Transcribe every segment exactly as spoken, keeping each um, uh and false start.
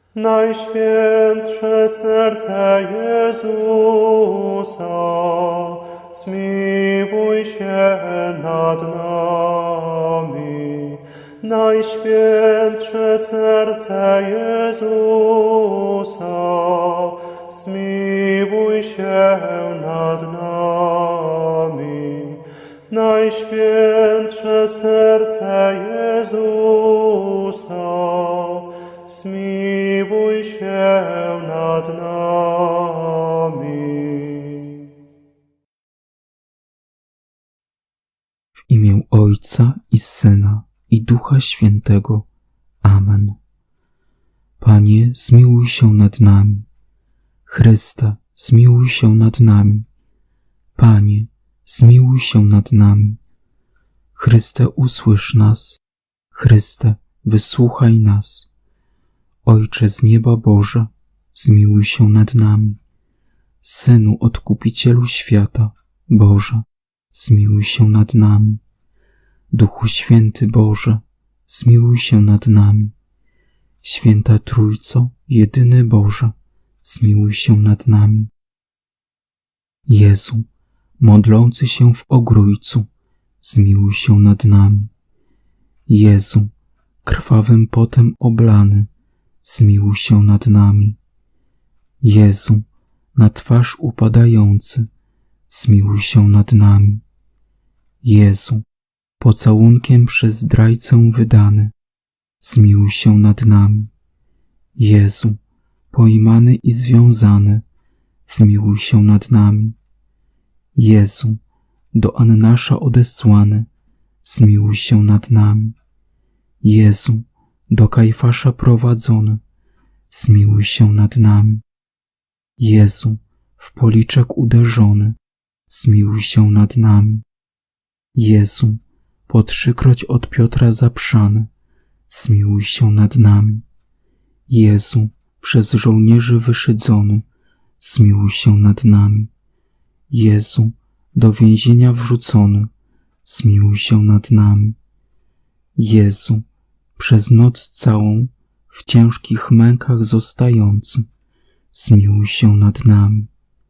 Najświętsze serce Jezusa, zmiłuj się nad nami. Najświętsze serce Jezusa, zmiłuj się nad nami. Najświętsze serce Jezusa, zmiłuj się nad nami. W imię Ojca i Syna i Ducha Świętego. Amen. Panie, zmiłuj się nad nami. Chryste, zmiłuj się nad nami. Panie, zmiłuj się nad nami. Chryste, usłysz nas. Chryste, wysłuchaj nas. Ojcze z nieba Boże, zmiłuj się nad nami. Synu Odkupicielu świata, Boże, zmiłuj się nad nami. Duchu Święty Boże, zmiłuj się nad nami. Święta Trójco, jedyny Boże, zmiłuj się nad nami. Jezu, modlący się w Ogrójcu, zmiłuj się nad nami. Jezu, krwawym potem oblany, zmiłuj się nad nami. Jezu, na twarz upadający, zmiłuj się nad nami. Jezu, pocałunkiem przez zdrajcę wydany, zmiłuj się nad nami. Jezu, pojmany i związany, zmiłuj się nad nami. Jezu, do Annasza odesłany, zmiłuj się nad nami. Jezu, do Kajfasza prowadzony, zmiłuj się nad nami. Jezu, w policzek uderzony, zmiłuj się nad nami. Jezu, po trzykroć od Piotra zaprzany, zmiłuj się nad nami. Jezu, przez żołnierzy wyszydzony, zmiłuj się nad nami. Jezu, do więzienia wrzucony, zmiłuj się nad nami. Jezu, przez noc całą w ciężkich mękach zostający, zmiłuj się nad nami.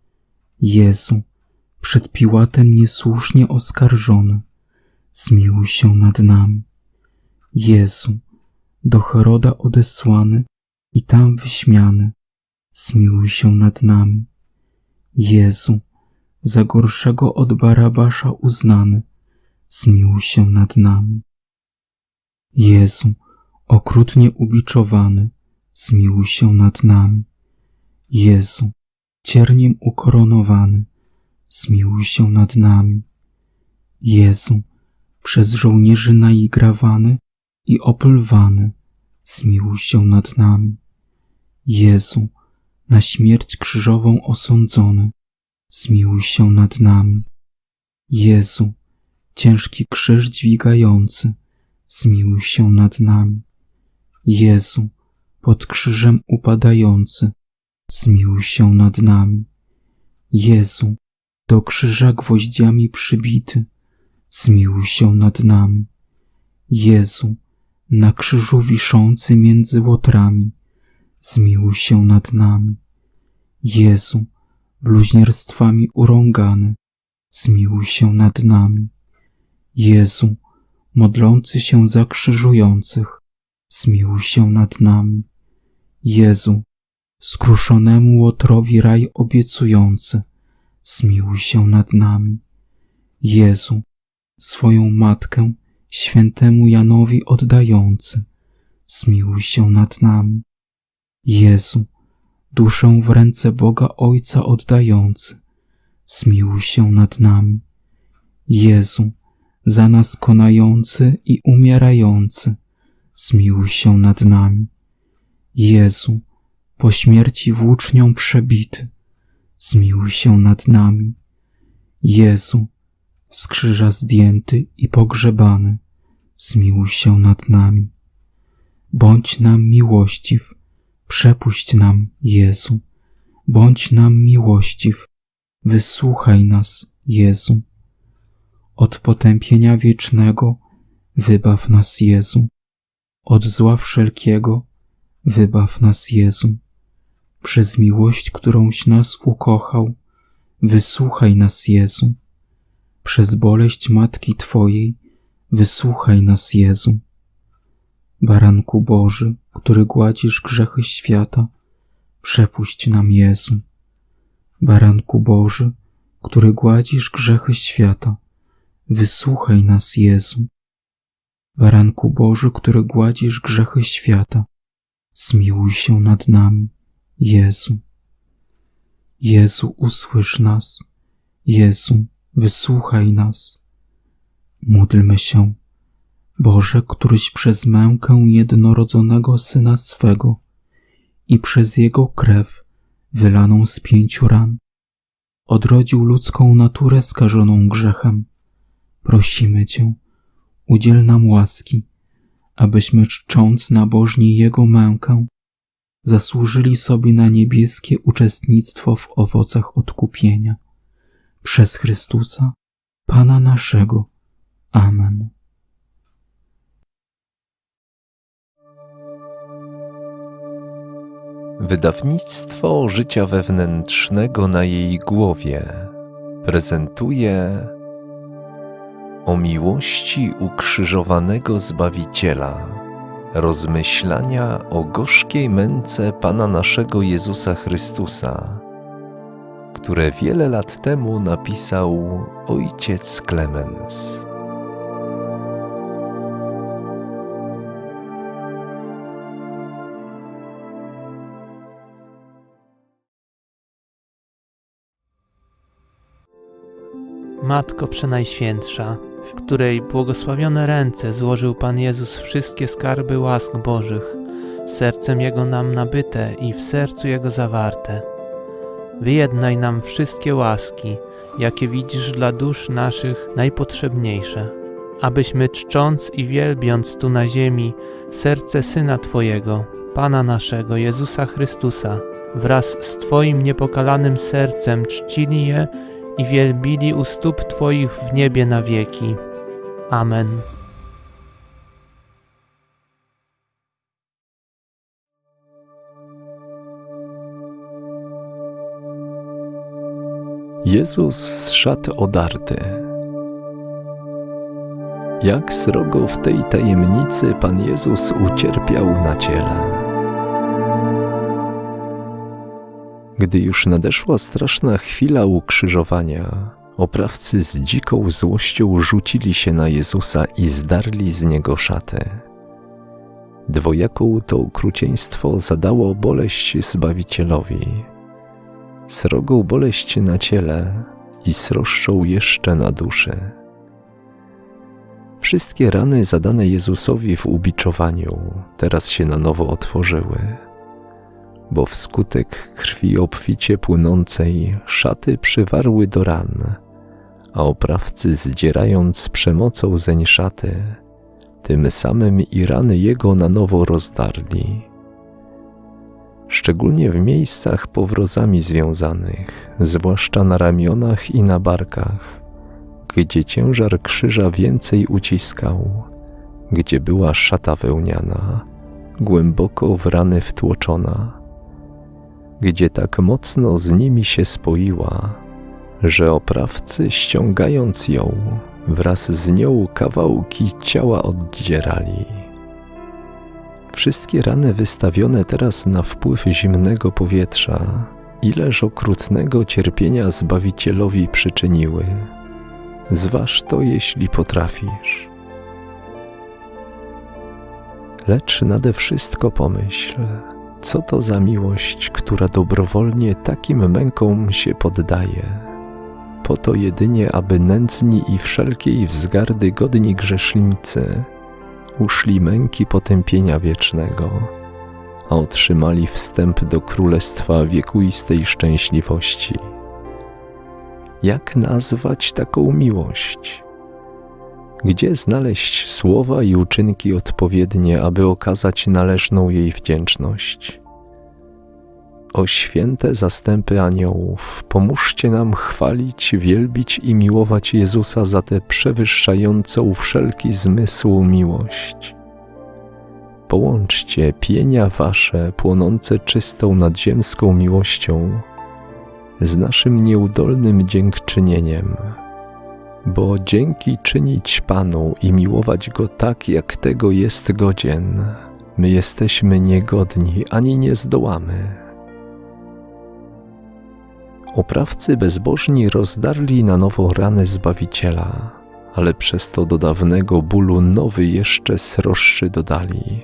Jezu, przed Piłatem niesłusznie oskarżony, zmiłuj się nad nami. Jezu, do Heroda odesłany i tam wyśmiany, zmiłuj się nad nami. Jezu, za gorszego od Barabasza uznany, zmiłuj się nad nami. Jezu, okrutnie ubiczowany, zmiłuj się nad nami. Jezu, cierniem ukoronowany, zmiłuj się nad nami. Jezu, przez żołnierzy naigrawany i opylwany, zmiłuj się nad nami. Jezu, na śmierć krzyżową osądzony, zmiłuj się nad nami. Jezu, ciężki krzyż dźwigający, zmiłuj się nad nami. Jezu, pod krzyżem upadający, zmiłuj się nad nami. Jezu, do krzyża gwoździami przybity, zmiłuj się nad nami. Jezu, na krzyżu wiszący między łotrami, zmiłuj się nad nami. Jezu, bluźnierstwami urągany, zmiłuj się nad nami. Jezu, modlący się za krzyżujących, zmiłuj się nad nami. Jezu, skruszonemu łotrowi raj obiecujący, zmiłuj się nad nami. Jezu, swoją matkę świętemu Janowi oddający, zmiłuj się nad nami. Jezu, duszę w ręce Boga Ojca oddający, zmiłuj się nad nami. Jezu, za nas konający i umierający, zmiłuj się nad nami. Jezu, po śmierci włócznią przebity, zmiłuj się nad nami. Jezu, z krzyża zdjęty i pogrzebany, zmiłuj się nad nami. Bądź nam miłościw, przepuść nam, Jezu. Bądź nam miłościw, wysłuchaj nas, Jezu. Od potępienia wiecznego wybaw nas, Jezu. Od zła wszelkiego wybaw nas, Jezu. Przez miłość, którąś nas ukochał, wysłuchaj nas, Jezu. Przez boleść Matki Twojej, wysłuchaj nas, Jezu. Baranku Boży, który gładzisz grzechy świata, przepuść nam, Jezu. Baranku Boży, który gładzisz grzechy świata, wysłuchaj nas, Jezu. Baranku Boży, który gładzisz grzechy świata, zmiłuj się nad nami, Jezu. Jezu, usłysz nas. Jezu, wysłuchaj nas. Módlmy się. Boże, któryś przez mękę jednorodzonego Syna swego i przez Jego krew wylaną z pięciu ran odrodził ludzką naturę skażoną grzechem, prosimy Cię, udziel nam łaski, abyśmy czcząc nabożnie Jego mękę, zasłużyli sobie na niebieskie uczestnictwo w owocach odkupienia. Przez Chrystusa, Pana naszego. Amen. Wydawnictwo Życia Wewnętrznego na jej głowie prezentuje o miłości ukrzyżowanego Zbawiciela, rozmyślania o gorzkiej męce Pana naszego Jezusa Chrystusa, które wiele lat temu napisał ojciec Klemens. Matko Przenajświętsza, w której błogosławione ręce złożył Pan Jezus wszystkie skarby łask Bożych, sercem Jego nam nabyte i w sercu Jego zawarte. Wyjednaj nam wszystkie łaski, jakie widzisz dla dusz naszych najpotrzebniejsze, abyśmy czcząc i wielbiąc tu na ziemi serce Syna Twojego, Pana naszego Jezusa Chrystusa, wraz z Twoim niepokalanym sercem czcili je i wielbili u stóp Twoich w niebie na wieki. Amen. Jezus z szat odarty. Jak srogo w tej tajemnicy Pan Jezus ucierpiał na ciele. Gdy już nadeszła straszna chwila ukrzyżowania, oprawcy z dziką złością rzucili się na Jezusa i zdarli z Niego szaty. Dwojaką to okrucieństwo zadało boleść Zbawicielowi. Srogą boleść na ciele i sroższą jeszcze na duszy. Wszystkie rany zadane Jezusowi w ubiczowaniu teraz się na nowo otworzyły, bo wskutek krwi obficie płynącej szaty przywarły do ran, a oprawcy zdzierając z przemocą zeń szaty, tym samym i rany Jego na nowo rozdarli. Szczególnie w miejscach powrozami związanych, zwłaszcza na ramionach i na barkach, gdzie ciężar krzyża więcej uciskał, gdzie była szata wełniana, głęboko w rany wtłoczona, gdzie tak mocno z nimi się spoiła, że oprawcy, ściągając ją, wraz z nią kawałki ciała oddzierali. Wszystkie rany wystawione teraz na wpływ zimnego powietrza, ileż okrutnego cierpienia Zbawicielowi przyczyniły. Zważ to, jeśli potrafisz. Lecz nade wszystko pomyśl, co to za miłość, która dobrowolnie takim mękom się poddaje, po to jedynie, aby nędzni i wszelkiej wzgardy godni grzesznicy uszli męki potępienia wiecznego, a otrzymali wstęp do królestwa wiekuistej szczęśliwości. Jak nazwać taką miłość? Gdzie znaleźć słowa i uczynki odpowiednie, aby okazać należną jej wdzięczność? O święte zastępy aniołów, pomóżcie nam chwalić, wielbić i miłować Jezusa za tę przewyższającą wszelki zmysł miłość. połączcie pienia wasze płonące czystą nadziemską miłością z naszym nieudolnym dziękczynieniem, bo dzięki czynić Panu i miłować Go tak, jak tego jest godzien, my jesteśmy niegodni, ani nie zdołamy. Oprawcy bezbożni rozdarli na nowo rany Zbawiciela, ale przez to do dawnego bólu nowy jeszcze sroższy dodali.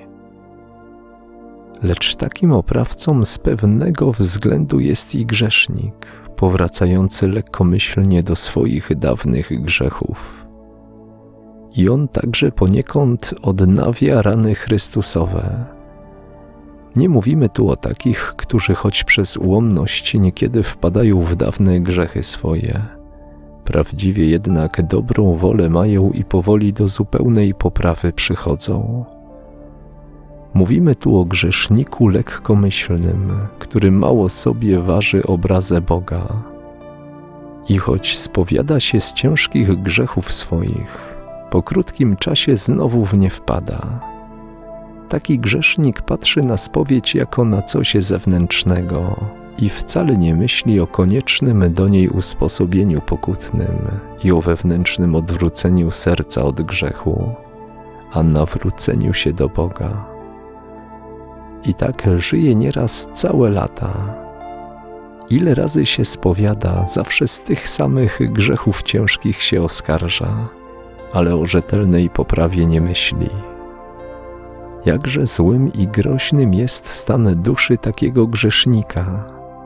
Lecz takim oprawcą z pewnego względu jest i grzesznik, powracający lekkomyślnie do swoich dawnych grzechów. I on także poniekąd odnawia rany Chrystusowe. Nie mówimy tu o takich, którzy choć przez ułomność niekiedy wpadają w dawne grzechy swoje, prawdziwie jednak dobrą wolę mają i powoli do zupełnej poprawy przychodzą. Mówimy tu o grzeszniku lekkomyślnym, który mało sobie waży obrazę Boga. I choć spowiada się z ciężkich grzechów swoich, po krótkim czasie znowu w nie wpada. Taki grzesznik patrzy na spowiedź jako na coś zewnętrznego i wcale nie myśli o koniecznym do niej usposobieniu pokutnym i o wewnętrznym odwróceniu serca od grzechu, a nawróceniu się do Boga. I tak żyje nieraz całe lata. Ile razy się spowiada, zawsze z tych samych grzechów ciężkich się oskarża, ale o rzetelnej poprawie nie myśli. Jakże złym i groźnym jest stan duszy takiego grzesznika.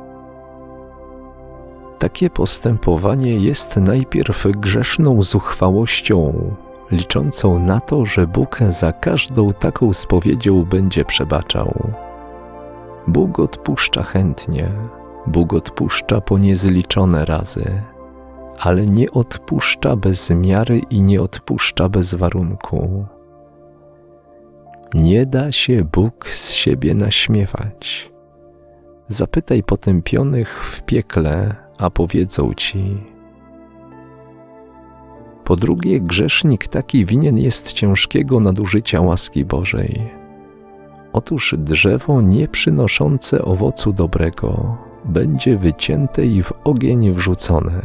Takie postępowanie jest najpierw grzeszną zuchwałością, liczącą na to, że Bóg za każdą taką spowiedzią będzie przebaczał. Bóg odpuszcza chętnie, Bóg odpuszcza po niezliczone razy, ale nie odpuszcza bez miary i nie odpuszcza bez warunku. Nie da się Bóg z siebie naśmiewać. Zapytaj potępionych w piekle, a powiedzą ci. Po drugie, grzesznik taki winien jest ciężkiego nadużycia łaski Bożej. Otóż drzewo nie przynoszące owocu dobrego będzie wycięte i w ogień wrzucone.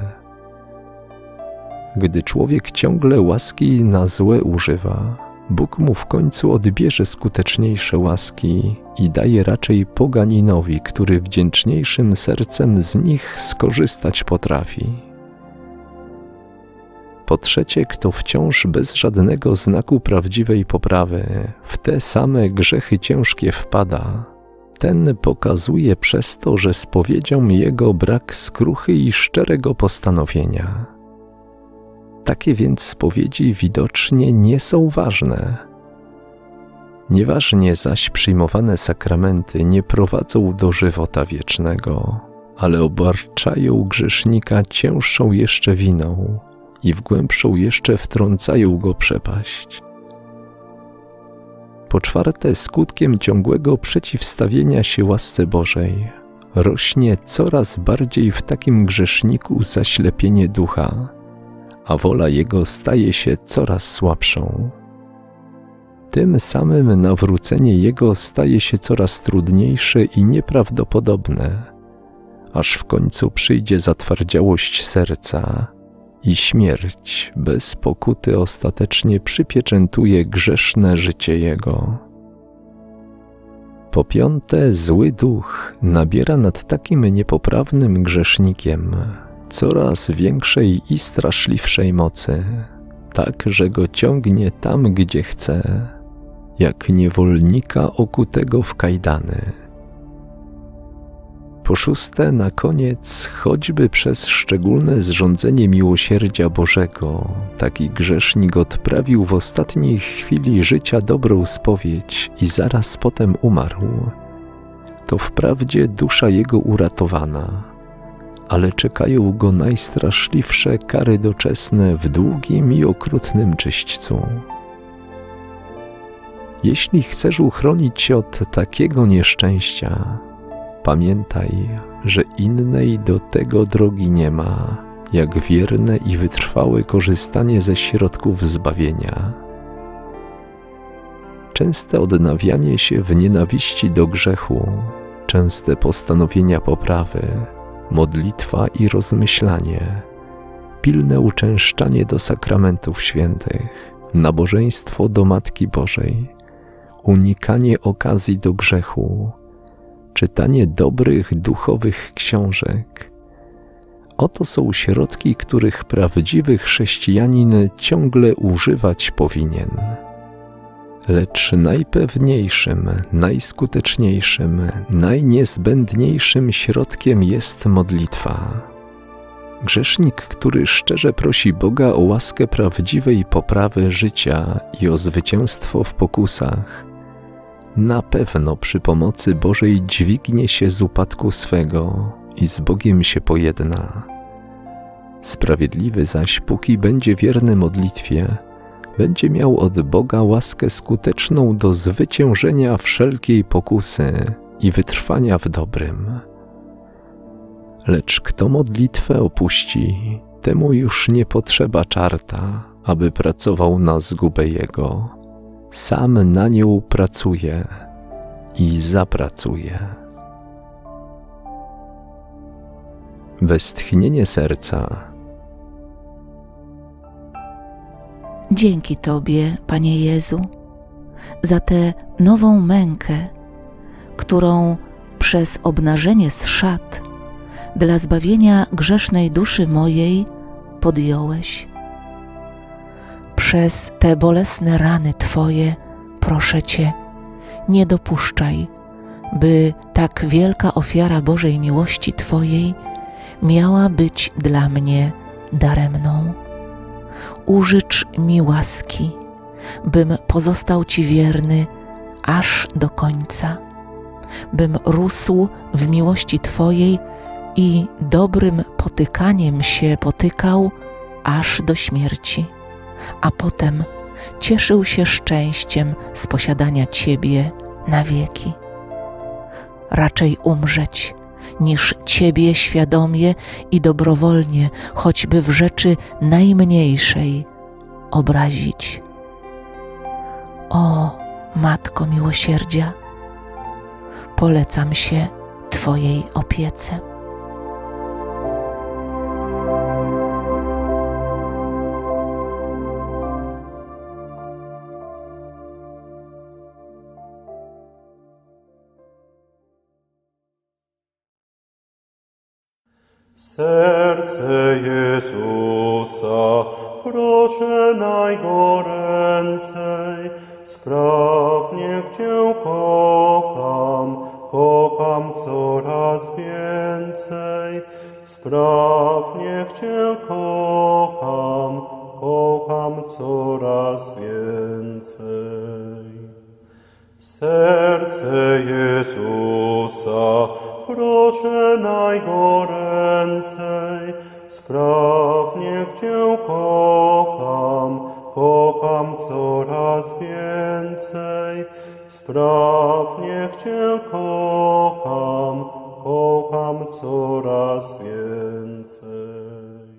Gdy człowiek ciągle łaski na złe używa, Bóg mu w końcu odbierze skuteczniejsze łaski i daje raczej poganinowi, który wdzięczniejszym sercem z nich skorzystać potrafi. Po trzecie, kto wciąż bez żadnego znaku prawdziwej poprawy w te same grzechy ciężkie wpada, ten pokazuje przez to, że spowiedzią jego brak skruchy i szczerego postanowienia. Takie więc spowiedzi widocznie nie są ważne. Nieważnie zaś przyjmowane sakramenty nie prowadzą do żywota wiecznego, ale obarczają grzesznika cięższą jeszcze winą i w głębszą jeszcze wtrącają go przepaść. Po czwarte, skutkiem ciągłego przeciwstawienia się łasce Bożej rośnie coraz bardziej w takim grzeszniku zaślepienie ducha, a wola jego staje się coraz słabszą. Tym samym nawrócenie jego staje się coraz trudniejsze i nieprawdopodobne, aż w końcu przyjdzie zatwardziałość serca i śmierć bez pokuty ostatecznie przypieczętuje grzeszne życie jego. Po piąte, zły duch nabiera nad takim niepoprawnym grzesznikiem coraz większej i straszliwszej mocy, tak, że go ciągnie tam, gdzie chce, jak niewolnika okutego w kajdany. Po szóste, na koniec, choćby przez szczególne zrządzenie miłosierdzia Bożego, taki grzesznik odprawił w ostatniej chwili życia dobrą spowiedź i zaraz potem umarł, to wprawdzie dusza jego uratowana, ale czekają go najstraszliwsze kary doczesne w długim i okrutnym czyśćcu. Jeśli chcesz uchronić się od takiego nieszczęścia, pamiętaj, że innej do tego drogi nie ma, jak wierne i wytrwałe korzystanie ze środków zbawienia. częste odnawianie się w nienawiści do grzechu, częste postanowienia poprawy, modlitwa i rozmyślanie, pilne uczęszczanie do sakramentów świętych, nabożeństwo do Matki Bożej, unikanie okazji do grzechu, czytanie dobrych, duchowych książek. Oto są środki, których prawdziwy chrześcijanin ciągle używać powinien. Lecz najpewniejszym, najskuteczniejszym, najniezbędniejszym środkiem jest modlitwa. Grzesznik, który szczerze prosi Boga o łaskę prawdziwej poprawy życia i o zwycięstwo w pokusach, na pewno przy pomocy Bożej dźwignie się z upadku swego i z Bogiem się pojedna. Sprawiedliwy zaś, póki będzie wierny modlitwie, będzie miał od Boga łaskę skuteczną do zwyciężenia wszelkiej pokusy i wytrwania w dobrym. Lecz kto modlitwę opuści, temu już nie potrzeba czarta, aby pracował na zgubę jego. Sam na nią pracuje i zapracuje. Westchnienie serca. Dzięki Tobie, Panie Jezu, za tę nową mękę, którą przez obnażenie z szat dla zbawienia grzesznej duszy mojej podjąłeś. Przez te bolesne rany Twoje, proszę Cię, nie dopuszczaj, by tak wielka ofiara Bożej miłości Twojej miała być dla mnie daremną. Użycz mi łaski, bym pozostał Ci wierny aż do końca, bym rósł w miłości Twojej i dobrym potykaniem się potykał aż do śmierci, a potem cieszył się szczęściem z posiadania Ciebie na wieki. Raczej umrzeć, niż Ciebie świadomie i dobrowolnie, choćby w rzeczy najmniejszej, obrazić. O, Matko Miłosierdzia, polecam się Twojej opiece. Serce Jezusa proszę najgoręcej, sprawnie Cię kocham, kocham coraz więcej. Sprawnie Cię kocham, kocham coraz więcej. Serce Jezusa proszę najgoręcej, sprawnie Cię kocham, kocham coraz więcej. Sprawnie Cię kocham, kocham coraz więcej.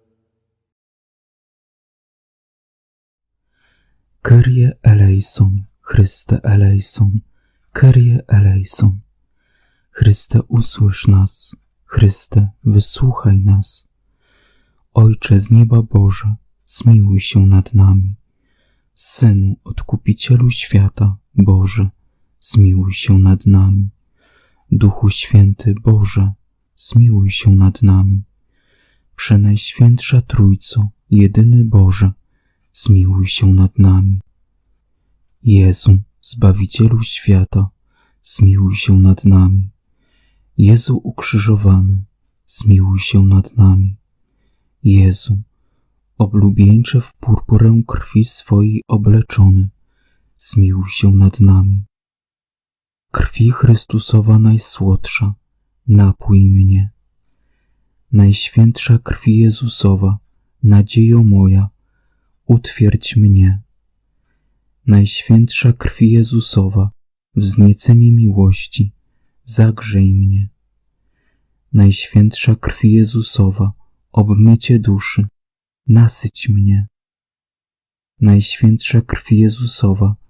Kyrie eleison, Chryste eleison, Kyrie eleison. Chryste, usłysz nas, Chryste, wysłuchaj nas. Ojcze z nieba Boże, zmiłuj się nad nami. Synu, Odkupicielu świata, Boże, zmiłuj się nad nami. Duchu Święty, Boże, zmiłuj się nad nami. Przenajświętsza Trójco, jedyny Boże, zmiłuj się nad nami. Jezu, Zbawicielu świata, zmiłuj się nad nami. Jezu ukrzyżowany, zmiłuj się nad nami. Jezu, oblubieńcze w purpurę krwi swojej obleczony, zmiłuj się nad nami. Krwi Chrystusowa najsłodsza, napój mnie. Najświętsza krwi Jezusowa, nadziejo moja, utwierdź mnie. Najświętsza krwi Jezusowa, wzniecenie miłości, zagrzej mnie. Najświętsza krwi Jezusowa, obmycie duszy, nasyć mnie. Najświętsza krwi Jezusowa,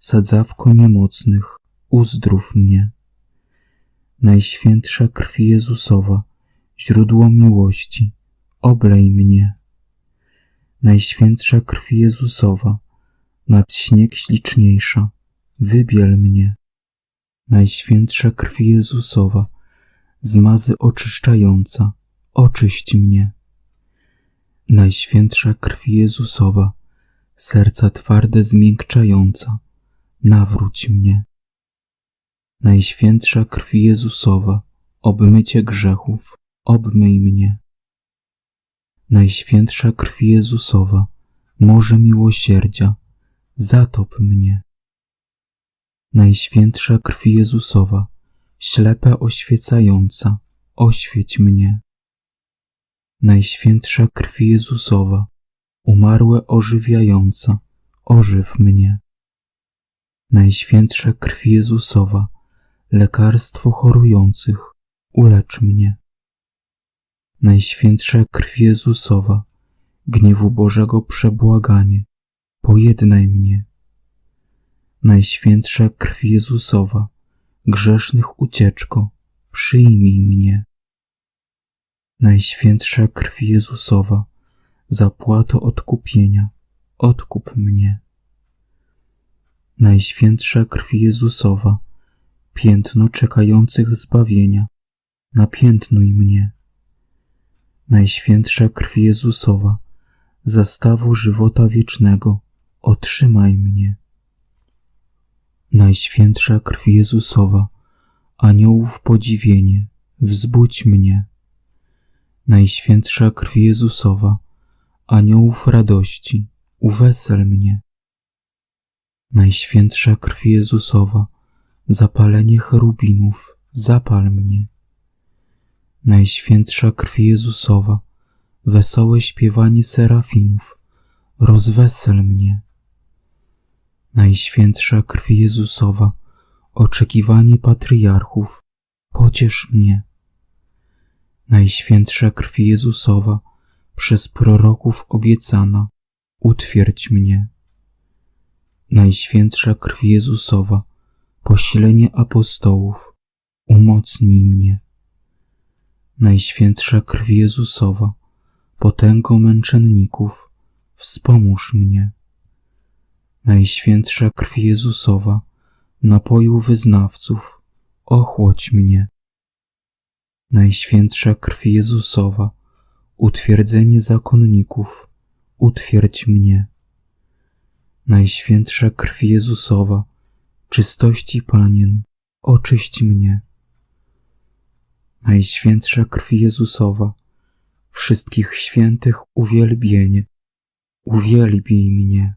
sadzawko niemocnych, uzdrów mnie. Najświętsza krwi Jezusowa, źródło miłości, oblej mnie. Najświętsza krwi Jezusowa, nad śnieg śliczniejsza, wybiel mnie. Najświętsza krwi Jezusowa, zmazy oczyszczająca, oczyść mnie. Najświętsza krwi Jezusowa, serca twarde zmiękczająca, nawróć mnie. Najświętsza krwi Jezusowa, obmycie grzechów, obmyj mnie. Najświętsza krwi Jezusowa, morze miłosierdzia, zatop mnie. Najświętsza krwi Jezusowa, ślepe oświecająca, oświeć mnie. Najświętsza krwi Jezusowa, umarłe ożywiająca, ożyw mnie. Najświętsza krwi Jezusowa, lekarstwo chorujących, ulecz mnie. Najświętsza krwi Jezusowa, gniewu Bożego przebłaganie, pojednaj mnie. Najświętsza krwi Jezusowa, grzesznych ucieczko, przyjmij mnie. Najświętsza krwi Jezusowa, zapłato odkupienia, odkup mnie. Najświętsza krwi Jezusowa, piętno czekających zbawienia, napiętnuj mnie. Najświętsza krwi Jezusowa, zastawu żywota wiecznego, otrzymaj mnie. Najświętsza krwi Jezusowa, aniołów podziwienie, wzbudź mnie. Najświętsza krwi Jezusowa, aniołów radości, uwesel mnie. Najświętsza krwi Jezusowa, zapalenie cherubinów, zapal mnie. Najświętsza krwi Jezusowa, wesołe śpiewanie serafinów, rozwesel mnie. Najświętsza krwi Jezusowa, oczekiwanie patriarchów, pociesz mnie. Najświętsza krwi Jezusowa, przez proroków obiecana, utwierdź mnie. Najświętsza krwi Jezusowa, posilenie apostołów, umocnij mnie. Najświętsza krwi Jezusowa, potęgo męczenników, wspomóż mnie. Najświętsza krwi Jezusowa, napoju wyznawców, ochłodź mnie. Najświętsza krwi Jezusowa, utwierdzenie zakonników, utwierdź mnie. Najświętsza krwi Jezusowa, czystości panien, oczyść mnie. Najświętsza krwi Jezusowa, wszystkich świętych uwielbienie, uwielbij mnie.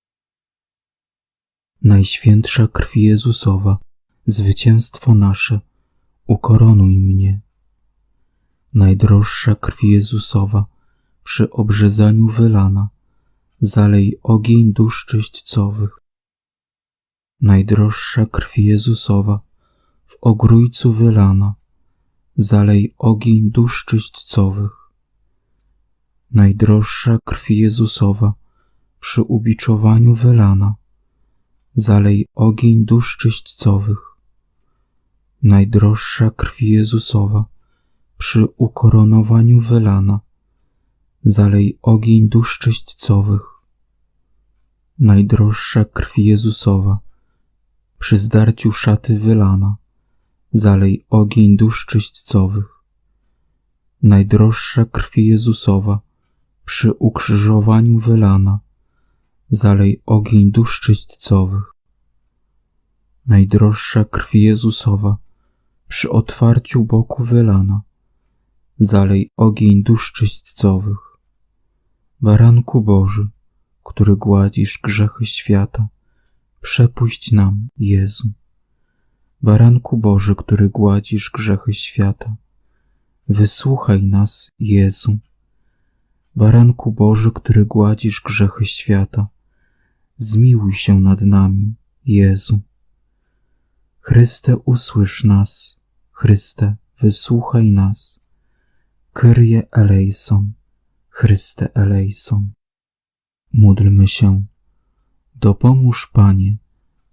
Najświętsza krwi Jezusowa, zwycięstwo nasze, ukoronuj mnie. Najdroższa krwi Jezusowa, przy obrzezaniu wylana, zalej ogień dusz czyśćcowych. Najdroższa krwi Jezusowa, w ogrójcu wylana, zalej ogień dusz czyśćcowych. Najdroższa krwi Jezusowa, przy ubiczowaniu wylana, zalej ogień dusz czyśćcowych. Najdroższa krwi Jezusowa, przy ukoronowaniu wylana, zalej ogień dusz czyśćcowych. Najdroższa krwi Jezusowa, przy zdarciu szaty wylana, zalej ogień dusz czyśćcowych. Najdroższa krwi Jezusowa, przy ukrzyżowaniu wylana, zalej ogień dusz czyśćcowych. Najdroższa krwi Jezusowa, przy otwarciu boku wylana, zalej ogień dusz czyśćcowych. Baranku Boży, który gładzisz grzechy świata, przepuść nam, Jezu. Baranku Boży, który gładzisz grzechy świata, wysłuchaj nas, Jezu. Baranku Boży, który gładzisz grzechy świata, zmiłuj się nad nami, Jezu. Chryste, usłysz nas, Chryste, wysłuchaj nas. Kyrie eleison, Chryste eleison. Módlmy się. Dopomóż, Panie,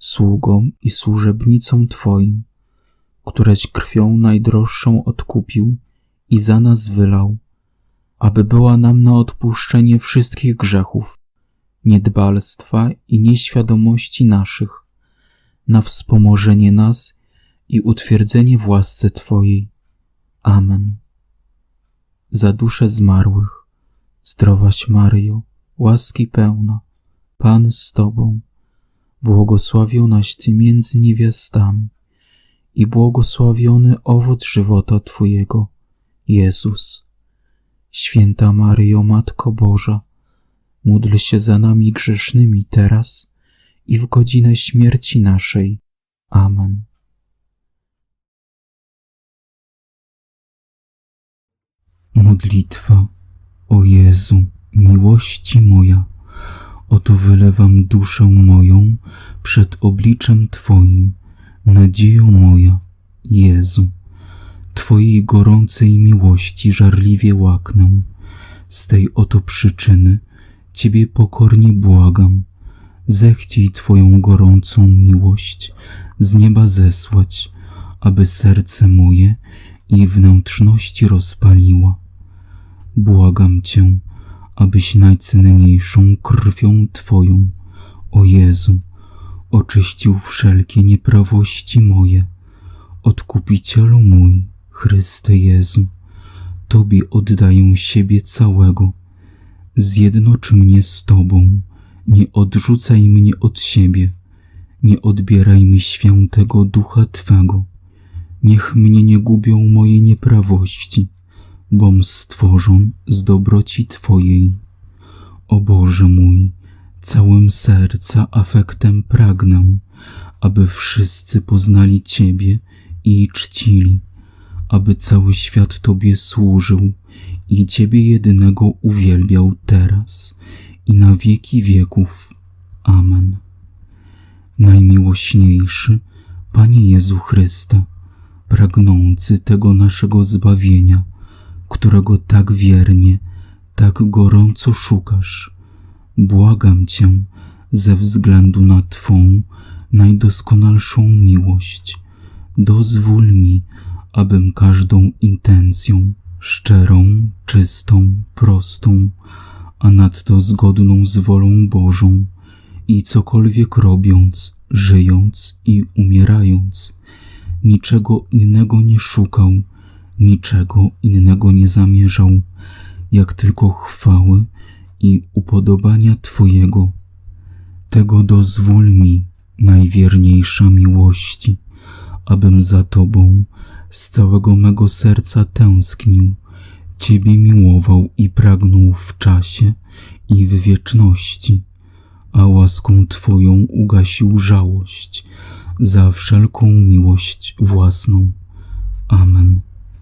sługom i służebnicom Twoim, któreś krwią najdroższą odkupił i za nas wylał, aby była nam na odpuszczenie wszystkich grzechów, niedbalstwa i nieświadomości naszych, na wspomożenie nas i utwierdzenie w łasce Twojej. Amen. Za dusze zmarłych, zdrowaś Maryjo, łaski pełna, Pan z Tobą, błogosławionaś Ty między niewiastami i błogosławiony owoc żywota Twojego, Jezus. Święta Maryjo, Matko Boża, módl się za nami grzesznymi teraz i w godzinę śmierci naszej. Amen. Modlitwa. O Jezu, miłości moja, oto wylewam duszę moją przed obliczem Twoim, nadziejo moja, Jezu. Twojej gorącej miłości żarliwie łaknę. Z tej oto przyczyny Ciebie pokornie błagam, zechciej Twoją gorącą miłość z nieba zesłać, aby serce moje i wnętrzności rozpaliła. Błagam Cię, abyś najcenniejszą krwią Twoją, o Jezu, oczyścił wszelkie nieprawości moje. Odkupicielu mój, Chryste Jezu, Tobie oddaję siebie całego. Zjednocz mnie z Tobą, nie odrzucaj mnie od siebie, nie odbieraj mi świętego Ducha Twego. Niech mnie nie gubią moje nieprawości, bom stworzon z dobroci Twojej. O Boże mój, całym serca afektem pragnę, aby wszyscy poznali Ciebie i czcili, aby cały świat Tobie służył i Ciebie jedynego uwielbiał teraz i na wieki wieków. Amen. Najmiłośniejszy Panie Jezu Chryste, pragnący tego naszego zbawienia, którego tak wiernie, tak gorąco szukasz, błagam Cię ze względu na Twą najdoskonalszą miłość, dozwól mi, abym każdą intencją, szczerą, czystą, prostą, a nadto zgodną z wolą Bożą i cokolwiek robiąc, żyjąc i umierając, niczego innego nie szukał, niczego innego nie zamierzał, jak tylko chwały i upodobania Twojego. Tego dozwól mi, najwierniejsza miłości, abym za Tobą z całego mego serca tęsknił, Ciebie miłował i pragnął w czasie i w wieczności, a łaską Twoją ugasił żałość za wszelką miłość własną. Amen.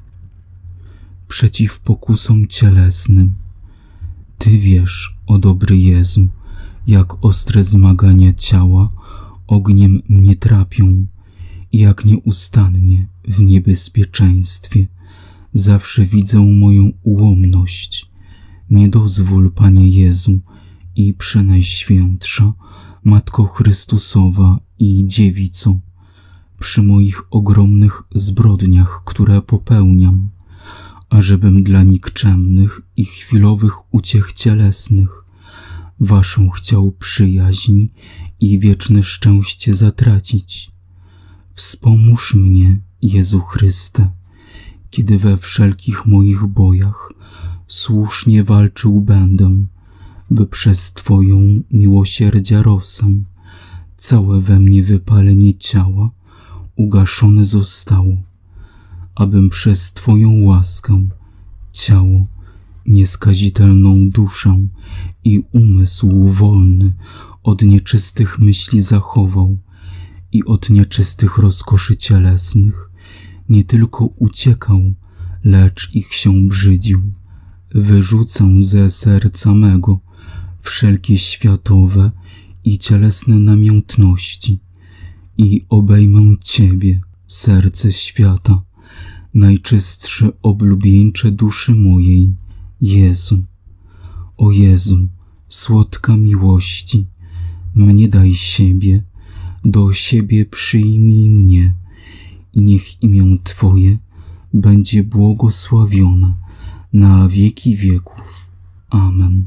Przeciw pokusom cielesnym. Ty wiesz, o dobry Jezu, jak ostre zmagania ciała ogniem mnie trapią i jak nieustannie w niebezpieczeństwie zawsze widzę moją ułomność. Nie dozwól, Panie Jezu, i Przenajświętsza Matko Chrystusowa i Dziewico, przy moich ogromnych zbrodniach, które popełniam, ażebym dla nikczemnych i chwilowych uciech cielesnych Waszą chciał przyjaźń i wieczne szczęście zatracić. Wspomóż mnie, Jezu Chryste, kiedy we wszelkich moich bojach słusznie walczył będę, by przez Twoją miłosierdzia rosę całe we mnie wypalenie ciała ugaszone zostało, abym przez Twoją łaskę ciało, nieskazitelną duszę i umysł wolny od nieczystych myśli zachował i od nieczystych rozkoszy cielesnych nie tylko uciekał, lecz ich się brzydził. Wyrzucę ze serca mego wszelkie światowe i cielesne namiętności i obejmę Ciebie, serce świata, najczystsze oblubieńcze duszy mojej, Jezu. O Jezu, słodka miłości, mnie daj siebie, do siebie przyjmij mnie i niech imię Twoje będzie błogosławione na wieki wieków. Amen.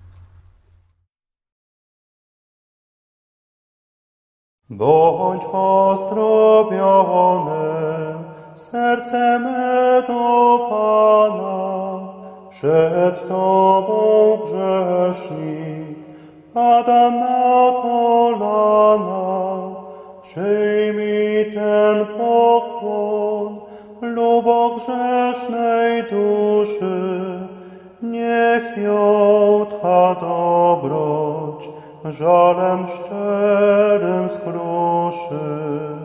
Bądź pozdrowiony, serce mego Pana, przed Tobą grzesznik pada na kolana. Przyjmij ten pokłon lubogrzesznej duszy, niech ją Twa dobroć żalem szczerym skruszy.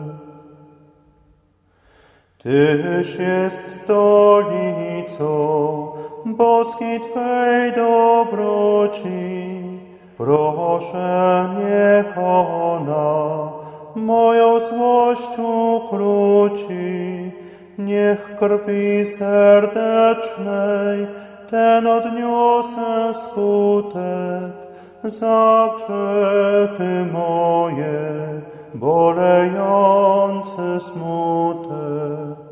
Tyś jest stolicą boskiej Twej dobroci, proszę, niech ona moją złość ukróci, niech krwi serdecznej ten odniosę skutek za grzechy moje, bolejący smutek.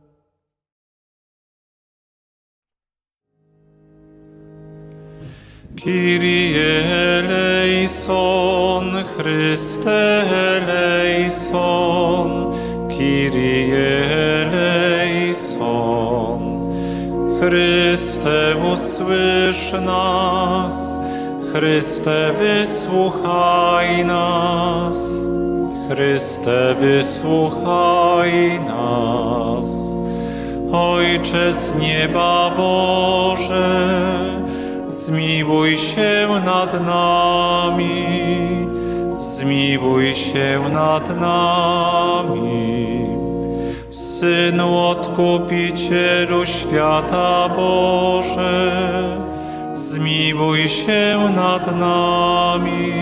Kyrie eleison, Chryste eleison, Kyrie eleison. Chryste, usłysz nas, Chryste, wysłuchaj nas, Chryste, wysłuchaj nas. Ojcze z nieba Boże, zmiłuj się nad nami, zmiłuj się nad nami. Synu Odkupicielu świata Boże, zmiłuj się nad nami,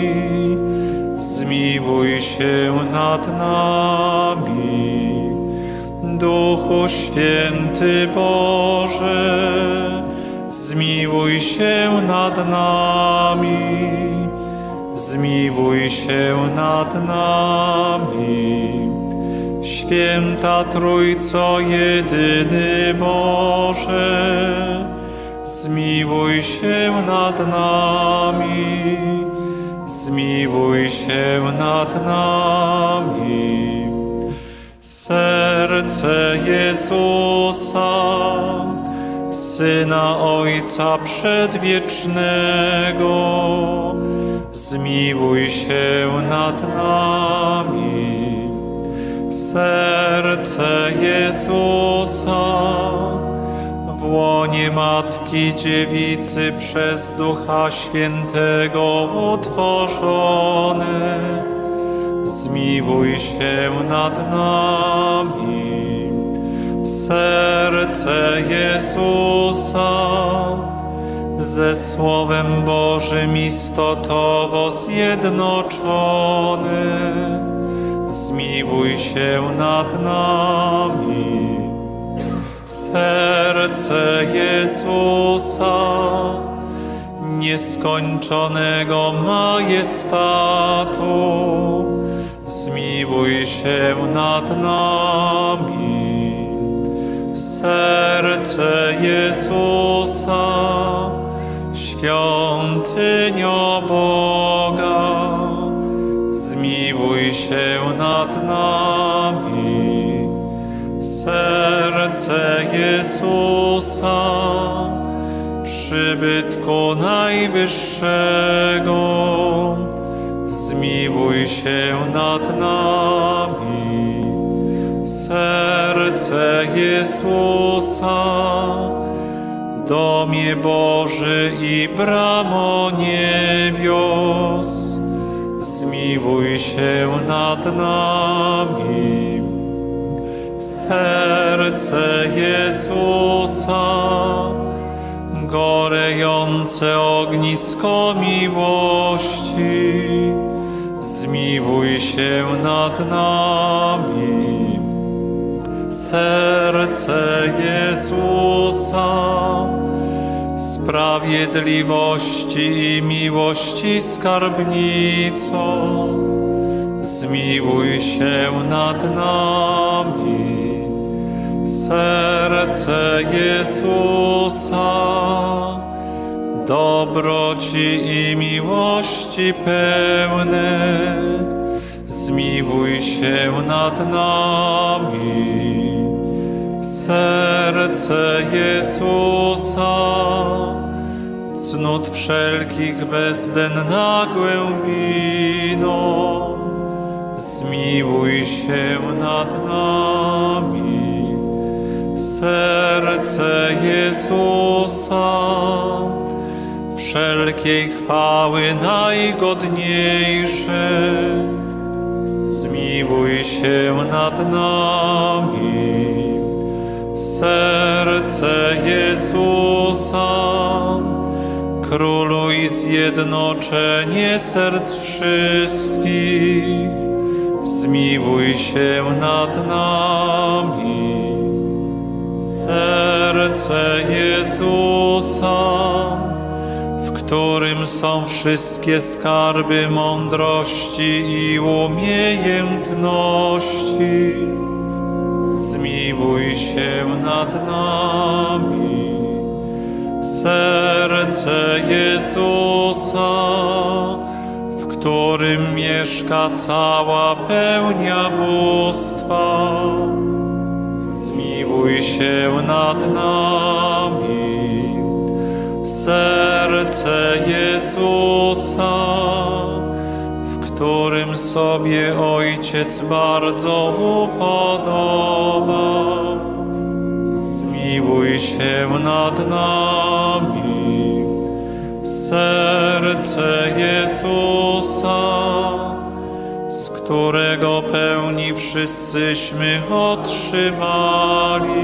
zmiłuj się nad nami. Duchu Święty Boże, zmiłuj się nad nami, zmiłuj się nad nami. Święta Trójco jedyny Boże, zmiłuj się nad nami, zmiłuj się nad nami. Serce Jezusa, Syna Ojca Przedwiecznego, zmiłuj się nad nami. Serce Jezusa, w łonie Matki Dziewicy przez Ducha Świętego utworzone, zmiłuj się nad nami. Serce Jezusa, ze Słowem Bożym istotowo zjednoczone, zmiłuj się nad nami. Serce Jezusa, nieskończonego majestatu, zmiłuj się nad nami. Serce Jezusa, świątynio Boga, zmiłuj się nad nami. Serce Jezusa, przybytku Najwyższego, zmiłuj się nad nami. Serce Jezusa, domie Boży i bramo niebios, zmiłuj się nad nami. Serce Jezusa, gorejące ognisko miłości, zmiłuj się nad nami. Serce Jezusa, sprawiedliwości i miłości skarbnico, zmiłuj się nad nami. Serce Jezusa, dobroci i miłości pełne, zmiłuj się nad nami. Serce Jezusa, cnót wszelkich bezdenna głębino, zmiłuj się nad nami. Serce Jezusa, wszelkiej chwały najgodniejsze, zmiłuj się nad nami. Serce Jezusa, króluj zjednoczenie serc wszystkich, zmiłuj się nad nami. Serce Jezusa, w którym są wszystkie skarby mądrości i umiejętności, zmiłuj się nad nami. Serce Jezusa, w którym mieszka cała pełnia bóstwa, zmiłuj się nad nami. Serce Jezusa, w którym sobie Ojciec bardzo upodoba, zmiłuj się nad nami. Serce Jezusa, z którego pełni wszyscyśmy otrzymali,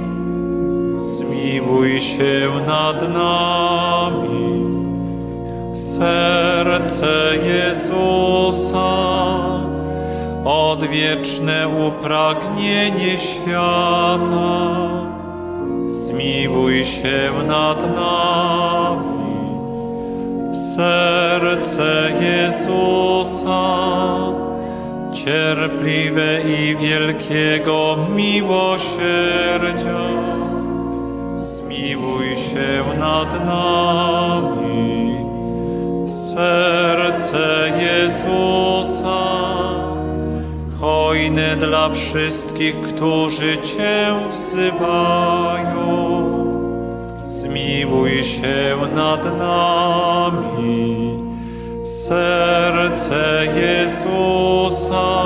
zmiłuj się nad nami. Serce Jezusa, odwieczne upragnienie świata, zmiłuj się nad nami. Serce Jezusa, cierpliwe i wielkiego miłosierdzia, zmiłuj się nad nami. Serce Jezusa, hojne dla wszystkich, którzy Cię wzywają, zmiłuj się nad nami. Serce Jezusa,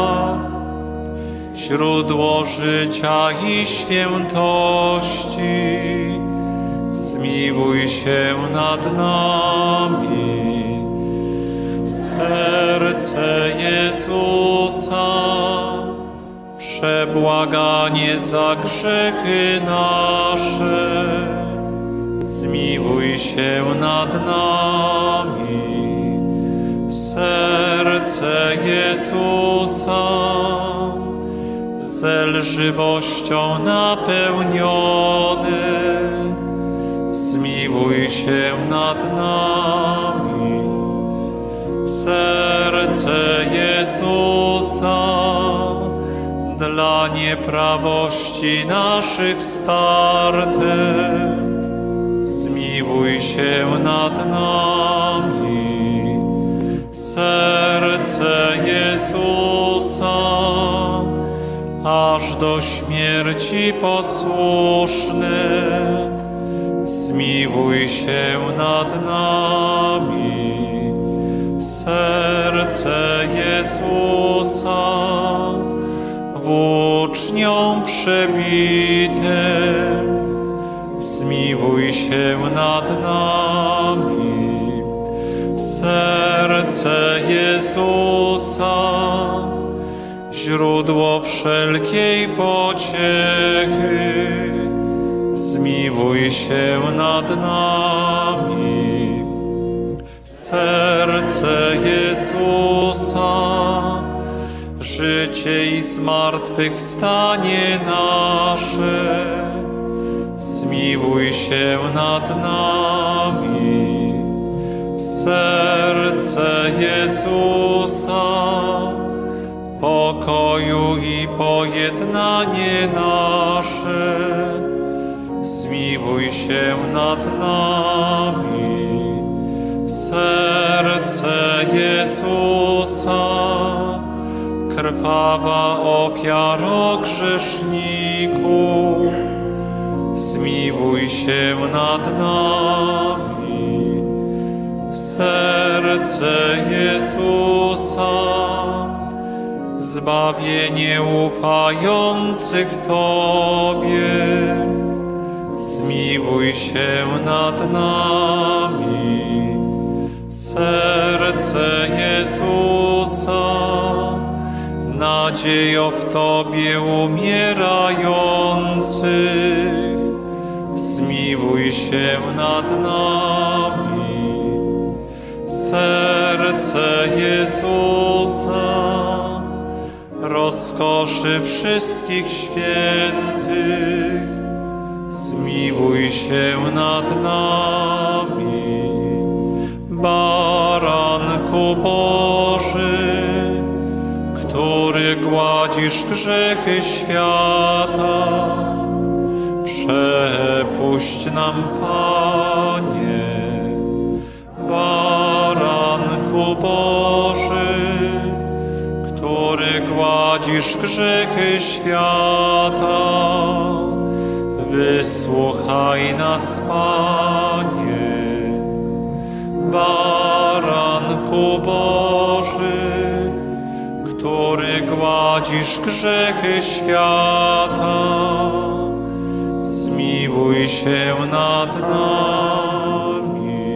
źródło życia i świętości, zmiłuj się nad nami. Serce Jezusa, przebłaganie za grzechy nasze, zmiłuj się nad nami. Serce Jezusa, zelżywością napełnione, zmiłuj się nad nami. Serce Jezusa, dla nieprawości naszych starte, zmiłuj się nad nami. Serce Jezusa, aż do śmierci posłuszne, zmiłuj się nad nami. Serce Jezusa, włócznią przebite, zmiłuj się nad nami. Serce Jezusa, źródło wszelkiej pociechy, zmiłuj się nad nami. Serce Jezusa, życie i zmartwychwstanie nasze, zmiłuj się nad nami. Serce Jezusa, pojednanie nasze, zmiłuj się nad nami. Serce Jezusa, krwawa ofiaro grzeszników, zmiłuj się nad nami. Serce Jezusa, zbawienie ufających Tobie, zmiłuj się nad nami. Serce Jezusa, nadziejo w Tobie umierających, zmiłuj się nad nami. Serce Jezusa, rozkoszy wszystkich świętych, zmiłuj się nad nami. Baranku Boży, który gładzisz grzechy świata, przepuść nam, Panie. Baranku Boży, który gładzisz grzechy świata, wysłuchaj nas, Panie. Baranku Boży, który gładzisz grzechy świata, zmiłuj się nad nami.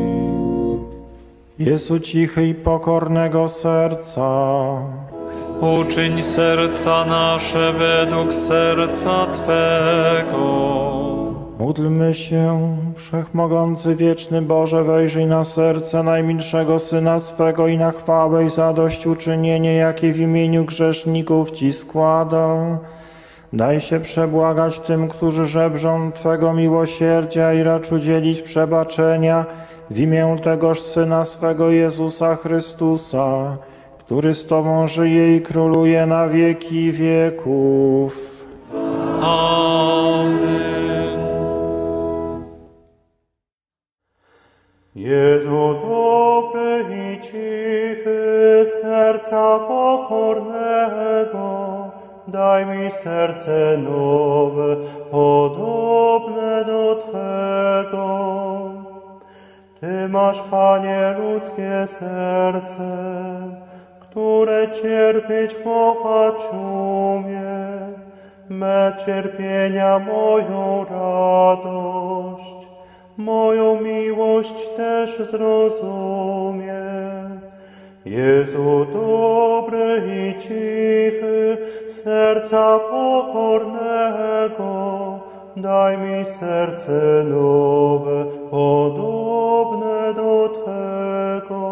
Jezu cichy i pokornego serca, uczyń serca nasze według serca Twego. módlmy się. Wszechmogący, wieczny Boże, wejrzyj na serce najmilszego Syna swego i na chwałę i zadośćuczynienie, jakie w imieniu grzeszników Ci składa. Daj się przebłagać tym, którzy żebrzą Twego miłosierdzia i racz udzielić przebaczenia w imię tegoż Syna swego Jezusa Chrystusa, który z Tobą żyje i króluje na wieki wieków. Amen. Jezu dobry i cichy, serca pokornego, daj mi serce nowe, podobne do Twego. Ty masz, Panie, ludzkie serce, które cierpieć kochać umie, me cierpienia moją radość, moją miłość też zrozumie. Jezu dobry i cichy, serca pokornego, daj mi serce nowe, podobne do Twego.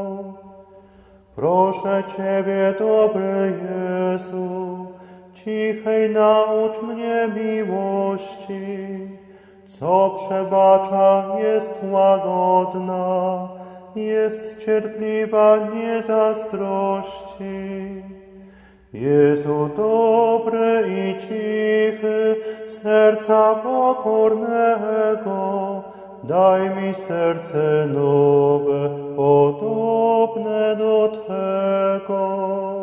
Proszę Ciebie, dobry Jezu, cichej naucz mnie miłości, co przebacza, jest łagodna, jest cierpliwa, nie zazdrości. Jezu dobry i cichy, serca pokornego, daj mi serce nowe, podobne do Twego.